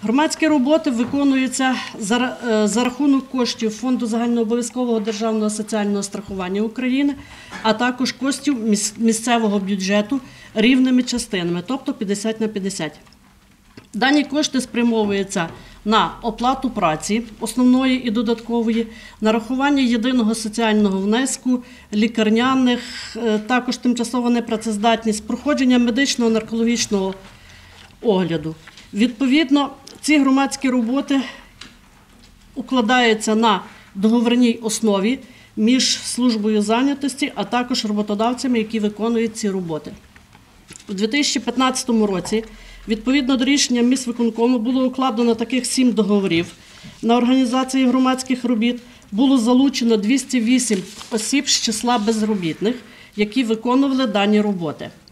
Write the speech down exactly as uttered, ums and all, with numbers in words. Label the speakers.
Speaker 1: Громадські роботи виконуються за, за рахунок коштів Фонду загальнообов'язкового державного соціального страхування України, а також коштів місцевого бюджету рівними частинами, тобто п'ятдесят на п'ятдесят. Дані кошти спрямовуються на оплату праці основної і додаткової, нарахування єдиного соціального внеску, лікарняних, також тимчасова непрацездатність, проходження медичного наркологічного огляду. Відповідно, ці громадські роботи укладаються на договірній основі між службою зайнятості, а також роботодавцями, які виконують ці роботи. У дві тисячі п'ятнадцятому році, відповідно до рішення міськвиконкому, було укладено таких сім договорів на організації громадських робіт. Було залучено двісті вісім осіб з числа безробітних, які виконували дані роботи.